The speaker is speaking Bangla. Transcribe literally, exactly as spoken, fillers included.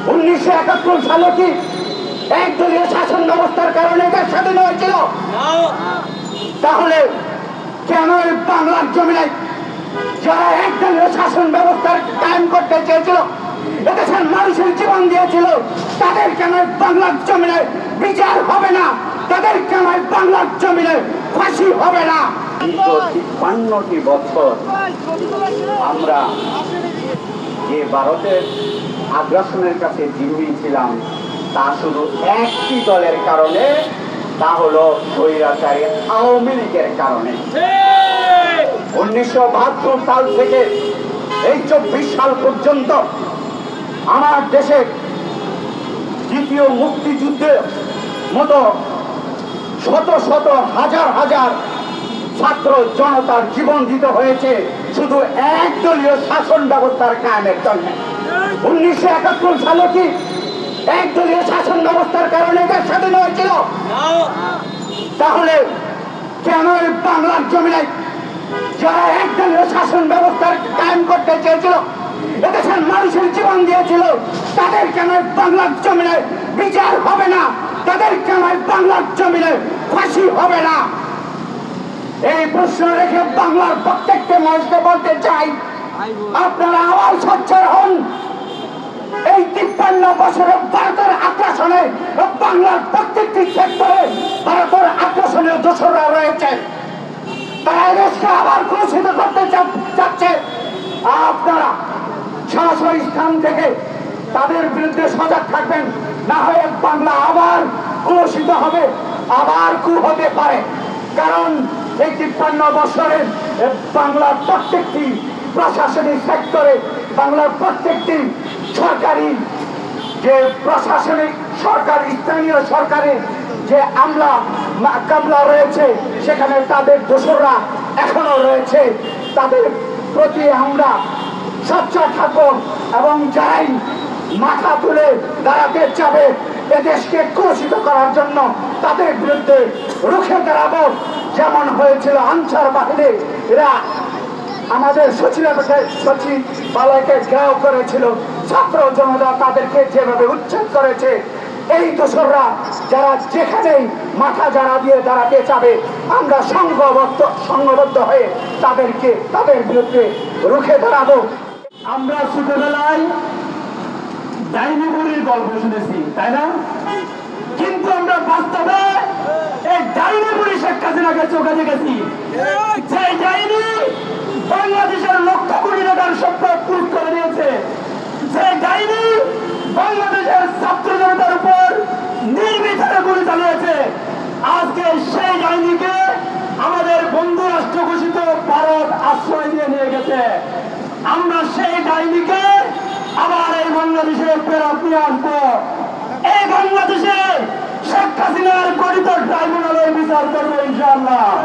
উনিশশো একাত্তর সালে কি একদলীয় শাসন ব্যবস্থার কারণে দেশ স্বাধীন হয়েছিল? তাহলে কেন বাংলার জমিনে যারা একদলীয় শাসন ব্যবস্থার কায়েম করতে চেয়েছিল, এদেশের মানুষের জীবন দিয়েছিল, তাদের কেন বাংলার জমিনে বিচার হবে না? তাদের কেন বাংলার জমিনে ফাঁসি হবে না? তিপ্পান্নটি বছর আমরা যে ভারতের আগ্রাসনের কাছে জিম্মি ছিলাম, তা শুধু একটি দলের কারণে, তা হলো স্বৈরাচারী আওয়ামী লীগের কারণে। উনিশশো বাহাত্তর সাল থেকে এই চব্বিশ সাল পর্যন্ত আমার দেশে দ্বিতীয় মুক্তিযুদ্ধের মতো শত শত হাজার হাজার ছাত্র জনতার জীবন দিতে হয়েছে শুধু একদলীয় শাসন ব্যবস্থার কায়েমের জন্য। উনিশশো একাত্তর সালে কি একদলীয় শাসন ব্যবস্থার কারণে দেশ স্বাধীন হয়েছিল? তাহলে কেন বাংলার জমিনে যারা একদলীয় শাসন ব্যবস্থার কায়েম করতে চেয়েছিল, এদেশের মানুষের জীবন দিয়েছিল, তাদের কেন বাংলার জমিনে বিচার হবে না? তাদের কেন বাংলার জমিনে ফাঁসি হবে না? এই প্রশ্ন রেখে বাংলার প্রত্যেকটা মানুষকে বলতে চাই, আপনারা আবার সোচ্চার হন। এই তিপ্পান্ন বছরে ভারতের আগ্রাসনে বাংলার প্রত্যেকটি সেক্টরে ভারতের আগ্রাসনের দোষরা রয়েছে। তারা দেশকে আবার কলুষিত করতে চাচ্ছে। আপনারা সরাসরি স্থান থেকে তাদের বিরুদ্ধে সজাগ থাকবেন, না হয় বাংলা আবার কলুষিত হবে, আবার কু হতে পারে। কারণ এই তিপ্পান্ন বছরের বাংলার প্রত্যেকটি প্রশাসনিক সেক্টরে, বাংলার প্রত্যেকটি সরকারি যে প্রশাসনিক সরকার, স্থানীয় সরকারের যে আমলা কামলা রয়েছে, সেখানে তাদের দোসররা এখনো রয়েছে। তাদের প্রতি আমরা সচ্চা থাকবো এবং যাই মাথা তুলে দাঁড়াতে চাবে এদেশকে কলুষিত করার জন্য, তাদের বিরুদ্ধে রুখে দাঁড়াবো। যেমন হয়েছিল আনসার বাহিনী, এরা আমাদের সচিবালয়কে সচিবালয়কে ঘেরাও করেছিল, ছাত্র জনতা তাদেরকে যেভাবে উচ্ছেদ করেছে, এই দোসররা যারা যেখানেই মাথা যারা দিয়ে দাঁড়াতে চাবে, আমরা সংঘবদ্ধ সংঘবদ্ধ হয়ে তাদেরকে তাদের বিরুদ্ধে রুখে দাঁড়াবো। আমরা ছোটবেলায় ডাইনি বুড়ির গল্প শুনেছি, তাই না? কিন্তু আমরা বাস্তবে এই ডাইনি বুড়ি শেখ হাসিনাকে চোখে দেখেছি। যে ডাইনি বাংলাদেশের লক্ষ কোটি টাকার সম্পদ পুরুষ করে দিয়েছে, যে ডাইনি বাংলাদেশের ছাত্র জনতার উপর নির্বিচারে গুলি চালিয়েছে, আজকে সেই ডাইনিকে আমাদের বন্ধু রাষ্ট্র ঘোষিত ভারত আশ্রয় দিয়ে নিয়ে গেছে। আমরা সেই ডাইনিকে আবার এই বাংলাদেশে ফেরত নিয়ে আসবো। এই বাংলাদেশে শেখ হাসিনার গঠিত ট্রাইব্যুনালে বিচার করবো ইনশাআল্লাহ।